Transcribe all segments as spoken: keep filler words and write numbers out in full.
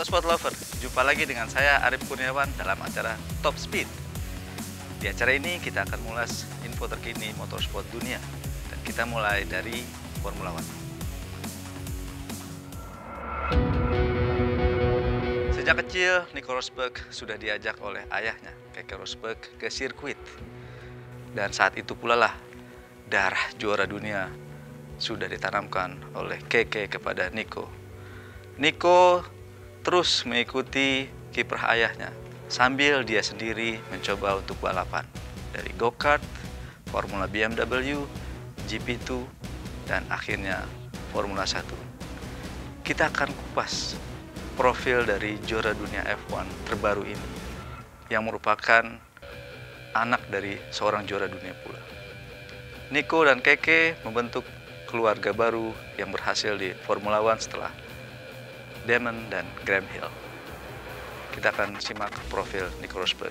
Motorsport Lover, jumpa lagi dengan saya Arif Kurniawan dalam acara Top Speed. Di acara ini kita akan mengulas info terkini motorsport dunia, dan kita mulai dari Formula One. Sejak kecil, Nico Rosberg sudah diajak oleh ayahnya, Keke Rosberg, ke sirkuit. Dan saat itu pula lah darah juara dunia sudah ditanamkan oleh Keke kepada Nico. Nico terus mengikuti kiprah ayahnya sambil dia sendiri mencoba untuk balapan dari go-kart, Formula B M W, G P dua, dan akhirnya Formula satu. Kita akan kupas profil dari juara dunia F satu terbaru ini yang merupakan anak dari seorang juara dunia pula. Nico dan Keke membentuk keluarga baru yang berhasil di Formula One setelah Damon dan Graham Hill. Kita akan simak profil Nico Rosberg.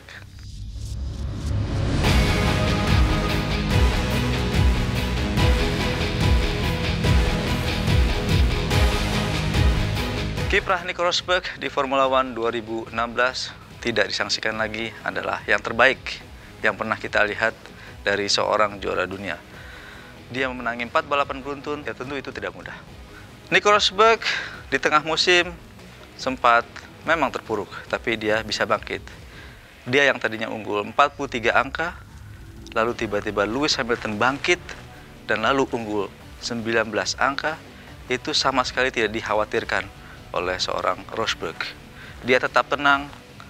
Kiprah Nico Rosberg di Formula One dua ribu enam belas tidak disangsikan lagi adalah yang terbaik yang pernah kita lihat dari seorang juara dunia. Dia memenangi empat balapan beruntun, ya tentu itu tidak mudah. Nico Rosberg di tengah musim sempat memang terpuruk, tapi dia bisa bangkit. Dia yang tadinya unggul empat puluh tiga angka, lalu tiba-tiba Lewis Hamilton bangkit, dan lalu unggul sembilan belas angka, itu sama sekali tidak dikhawatirkan oleh seorang Rosberg. Dia tetap tenang.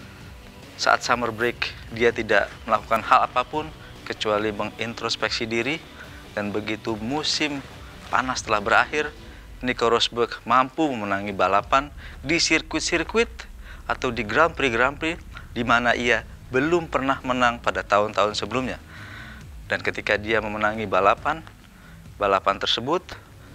Saat summer break, dia tidak melakukan hal apapun kecuali mengintrospeksi diri, dan begitu musim panas telah berakhir, Nico Rosberg mampu memenangi balapan di sirkuit-sirkuit atau di Grand Prix-Grand Prix di mana ia belum pernah menang pada tahun-tahun sebelumnya. Dan ketika dia memenangi balapan, balapan tersebut,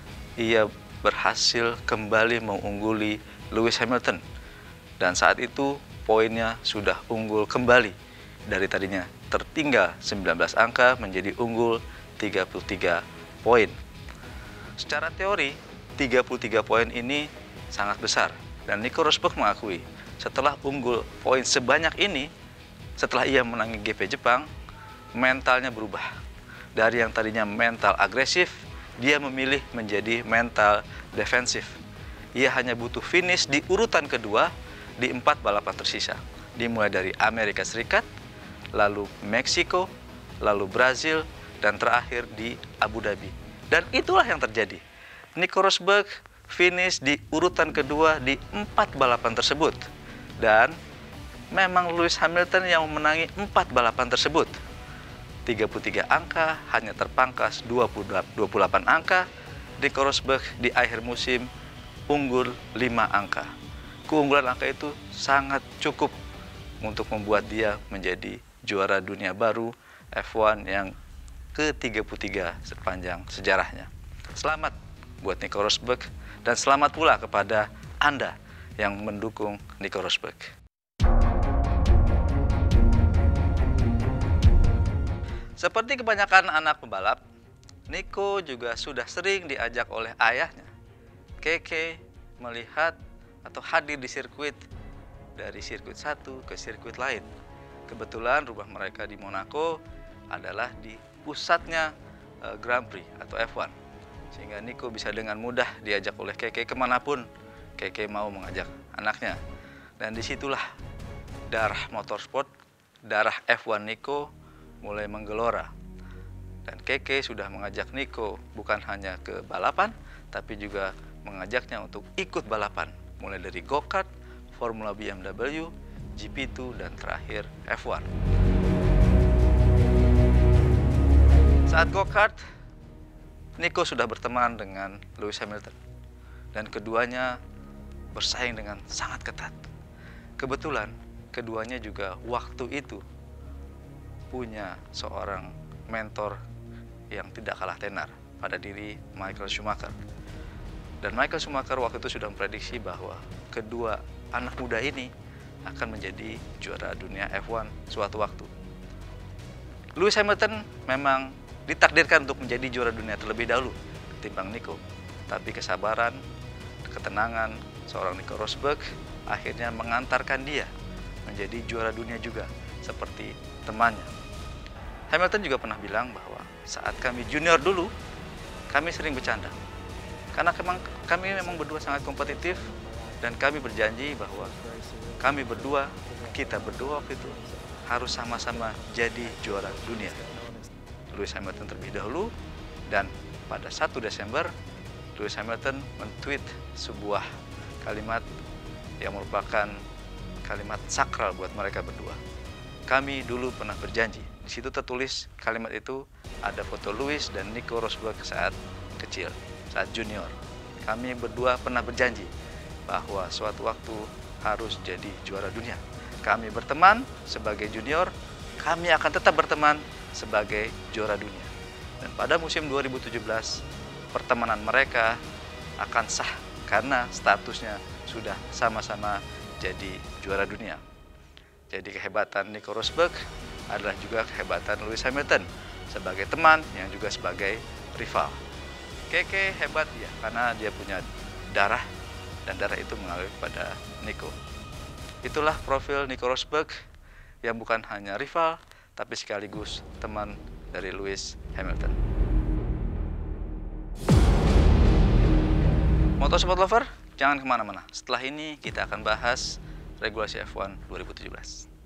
ia berhasil kembali mengungguli Lewis Hamilton. Dan saat itu poinnya sudah unggul kembali. Dari tadinya tertinggal sembilan belas angka menjadi unggul tiga puluh tiga poin. Secara teori, tiga puluh tiga poin ini sangat besar, dan Nico Rosberg mengakui setelah unggul poin sebanyak ini, setelah ia menangi G P Jepang, mentalnya berubah. Dari yang tadinya mental agresif, dia memilih menjadi mental defensif. Ia hanya butuh finish di urutan kedua di empat balapan tersisa, dimulai dari Amerika Serikat, lalu Meksiko, lalu Brazil, dan terakhir di Abu Dhabi. Dan itulah yang terjadi. Nico Rosberg finish di urutan kedua di empat balapan tersebut. Dan memang Lewis Hamilton yang memenangi empat balapan tersebut. tiga puluh tiga angka hanya terpangkas dua puluh delapan angka. Nico Rosberg di akhir musim unggul lima angka. Keunggulan angka itu sangat cukup untuk membuat dia menjadi juara dunia baru F satu yang ke tiga puluh tiga sepanjang sejarahnya. Selamat buat Nico Rosberg, dan selamat pula kepada Anda yang mendukung Nico Rosberg. Seperti kebanyakan anak pembalap, Nico juga sudah sering diajak oleh ayahnya, Keke, melihat atau hadir di sirkuit dari sirkuit satu ke sirkuit lain. Kebetulan rumah mereka di Monaco adalah di pusatnya uh, Grand Prix atau F satu, sehingga Nico bisa dengan mudah diajak oleh Keke kemanapun Keke mau mengajak anaknya. Dan disitulah darah motorsport, darah F satu Nico mulai menggelora. Dan Keke sudah mengajak Nico bukan hanya ke balapan, tapi juga mengajaknya untuk ikut balapan, mulai dari go-kart, Formula B M W, G P dua, dan terakhir F satu. Saat go-kart, Nico sudah berteman dengan Lewis Hamilton, dan keduanya bersaing dengan sangat ketat. Kebetulan, keduanya juga waktu itu punya seorang mentor yang tidak kalah tenar pada diri Michael Schumacher. Dan Michael Schumacher waktu itu sudah memprediksi bahwa kedua anak muda ini akan menjadi juara dunia F satu suatu waktu. Lewis Hamilton memang ditakdirkan untuk menjadi juara dunia terlebih dahulu ketimbang Nico. Tapi kesabaran, ketenangan seorang Nico Rosberg akhirnya mengantarkan dia menjadi juara dunia juga seperti temannya. Hamilton juga pernah bilang bahwa saat kami junior dulu, kami sering bercanda. Karena memang kami memang berdua sangat kompetitif dan kami berjanji bahwa kami berdua, kita berdua waktu itu harus sama-sama jadi juara dunia. Lewis Hamilton terlebih dahulu, dan pada satu Desember Lewis Hamilton men-tweet sebuah kalimat yang merupakan kalimat sakral buat mereka berdua. Kami dulu pernah berjanji. Di situ tertulis kalimat itu, ada foto Lewis dan Nico Rosberg saat kecil, saat junior. Kami berdua pernah berjanji bahwa suatu waktu harus jadi juara dunia. Kami berteman sebagai junior, kami akan tetap berteman sebagai juara dunia. Dan pada musim dua ribu tujuh belas, pertemanan mereka akan sah karena statusnya sudah sama-sama jadi juara dunia. Jadi kehebatan Nico Rosberg adalah juga kehebatan Lewis Hamilton sebagai teman yang juga sebagai rival. Keke hebat ya, karena dia punya darah dan darah itu mengalir pada Nico. Itulah profil Nico Rosberg yang bukan hanya rival tapi sekaligus teman dari Lewis Hamilton. Motorsport Lover, jangan kemana-mana. Setelah ini kita akan bahas regulasi F satu dua ribu tujuh belas.